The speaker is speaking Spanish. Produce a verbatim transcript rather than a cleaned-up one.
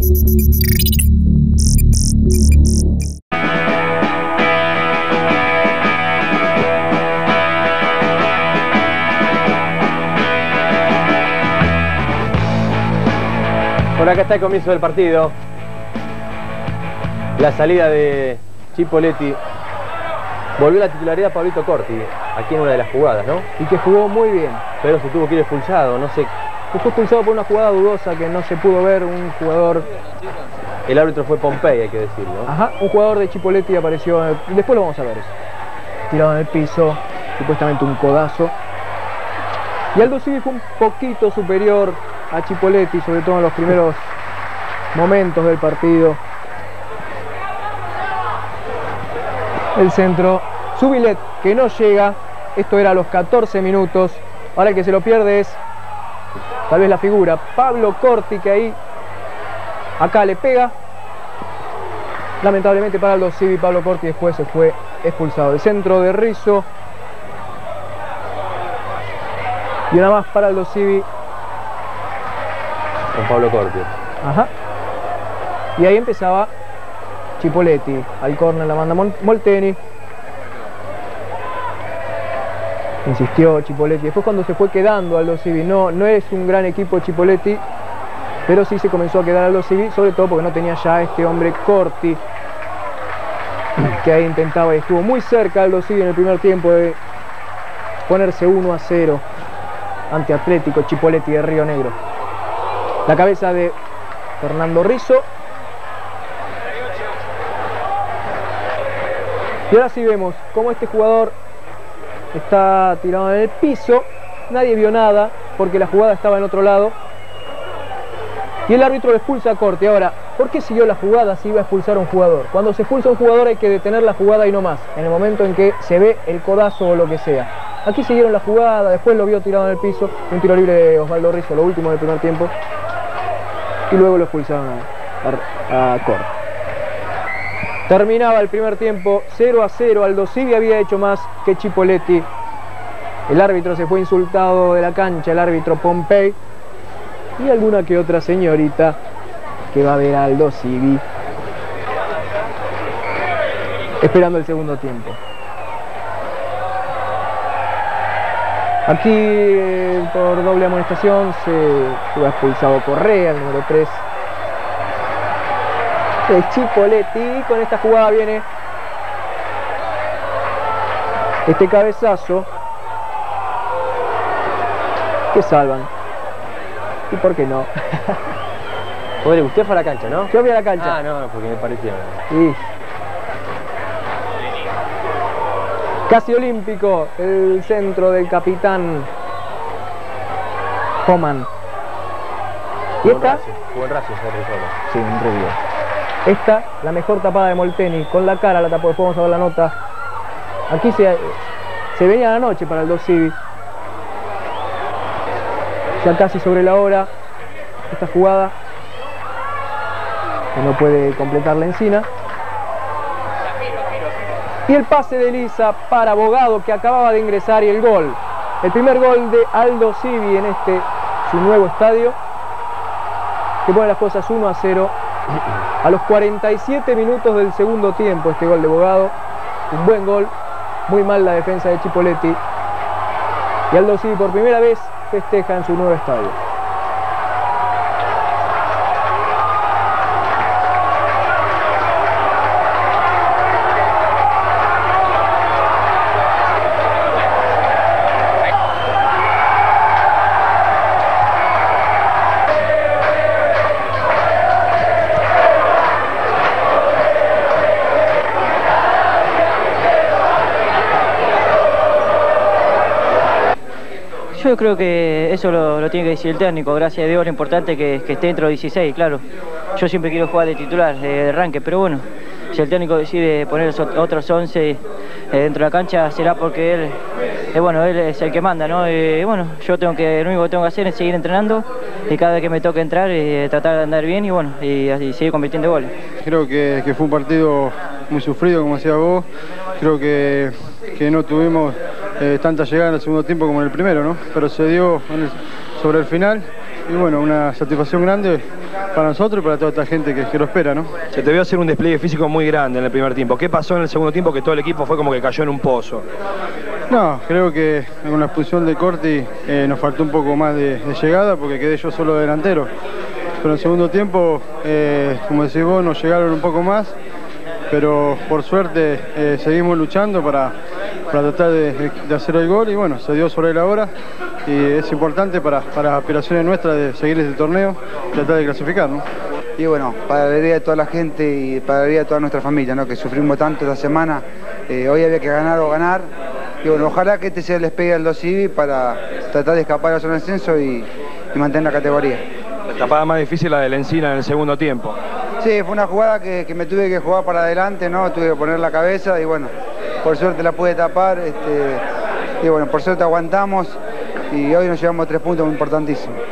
Por acá está el comienzo del partido. La salida de Chipoletti. Volvió la titularidad Pablito Corti, aquí en una de las jugadas, ¿no? Y que jugó muy bien. Pero se tuvo que ir expulsado, no sé. Se fue expulsado por una jugada dudosa que no se pudo ver. Un jugador... El árbitro fue Pompey, hay que decirlo. Ajá, un jugador de Chipoletti apareció... Después lo vamos a ver eso. Tirado en el piso, supuestamente un codazo. Y Aldo Civi fue un poquito superior a Chipoletti, sobre todo en los primeros momentos del partido. El centro, Zubilet, que no llega. Esto era a los catorce minutos. Ahora el que se lo pierde es tal vez la figura Pablo Corti, que ahí acá le pega. Lamentablemente para Aldo Civi, Pablo Corti después se fue expulsado. El centro de Rizzo. Y una más para Aldo Civi. Con Pablo Corti. Ajá. Y ahí empezaba Chipoletti. Al córner la manda Molteni. Insistió Chipoletti. Después cuando se fue quedando Aldo Civi. No, no es un gran equipo Chipoletti, pero sí se comenzó a quedar Aldo Civi, sobre todo porque no tenía ya este hombre Corti, que ahí intentaba y estuvo muy cerca Aldo Civi en el primer tiempo de ponerse uno a cero ante Atlético Chipoletti de Río Negro. La cabeza de Fernando Rizzo. Y ahora sí vemos cómo este jugador está tirado en el piso. Nadie vio nada porque la jugada estaba en otro lado. Y el árbitro lo expulsa a Corti. Ahora, ¿por qué siguió la jugada si iba a expulsar a un jugador? Cuando se expulsa a un jugador hay que detener la jugada y no más. En el momento en que se ve el codazo o lo que sea. Aquí siguieron la jugada, después lo vio tirado en el piso. Un tiro libre de Osvaldo Rizzo, lo último del primer tiempo. Y luego lo expulsaron a, a, a Corti. Terminaba el primer tiempo cero a cero. Aldo Civi había hecho más que Chipoletti. El árbitro se fue insultado de la cancha, el árbitro Pompey. Y alguna que otra señorita que va a ver a Aldo Civi esperando el segundo tiempo. Aquí eh, por doble amonestación se fue expulsado Correa, el número tres de Chipoletti. Con esta jugada viene este cabezazo que salvan. ¿Y por qué no? Pobre, usted fue a la cancha, ¿no? Yo fui a la cancha. Ah, no, porque me parecía. Sí. Casi olímpico el centro del capitán Homan. Y esta... Buen Racing, sí, un review. Esta, la mejor tapada de Molteni. Con la cara la tapó, después vamos a ver la nota. Aquí se, se venía la noche para el Aldo Civi. Ya casi sobre la hora. Esta jugada que no puede completar la Encina. Y el pase de Lisa para Bogado, que acababa de ingresar, y el gol. El primer gol de Aldo Civi en este su nuevo estadio, que pone las cosas uno a cero a los cuarenta y siete minutos del segundo tiempo. Este gol de Bogado, un buen gol, muy mal la defensa de Chipoletti, y Aldo Civi por primera vez festeja en su nuevo estadio. Yo creo que eso lo, lo tiene que decir el técnico. Gracias a Dios, lo importante es que, que esté dentro de dieciséis, claro. Yo siempre quiero jugar de titular, de arranque, pero bueno, si el técnico decide poner otros once eh, dentro de la cancha, será porque él, eh, bueno, él es el que manda, ¿no? Y bueno, yo tengo que, lo único que tengo que hacer es seguir entrenando y cada vez que me toque entrar, eh, tratar de andar bien y bueno, y, y seguir convirtiendo goles. Creo que, que fue un partido muy sufrido, como decía vos. Creo que, que no tuvimos eh, tanta llegada en el segundo tiempo como en el primero, ¿no? Pero se dio en el, sobre el final y bueno, una satisfacción grande para nosotros y para toda esta gente que, que lo espera, ¿no? Se te vio hacer un despliegue físico muy grande en el primer tiempo. ¿Qué pasó en el segundo tiempo que todo el equipo fue como que cayó en un pozo? No, creo que con la expulsión de Corti eh, nos faltó un poco más de, de llegada porque quedé yo solo delantero. Pero en el segundo tiempo, eh, como decís vos, nos llegaron un poco más, pero por suerte eh, seguimos luchando para, para tratar de, de hacer el gol y bueno, se dio sobre la hora y es importante para, para las aspiraciones nuestras de seguir este torneo, tratar de clasificar, ¿no? Y bueno, para la alegría de toda la gente y para la alegría de toda nuestra familia, ¿no? Que sufrimos tanto esta semana, eh, hoy había que ganar o ganar. Y bueno, ojalá que este sea el despegue del dos I B I para tratar de escapar a la zona de ascenso y, y mantener la categoría. La tapada más difícil la de la Encina en el segundo tiempo. Sí, fue una jugada que, que me tuve que jugar para adelante, ¿no? Tuve que poner la cabeza y bueno, por suerte la pude tapar. Este, y bueno, por suerte aguantamos y hoy nos llevamos tres puntos muy importantísimos.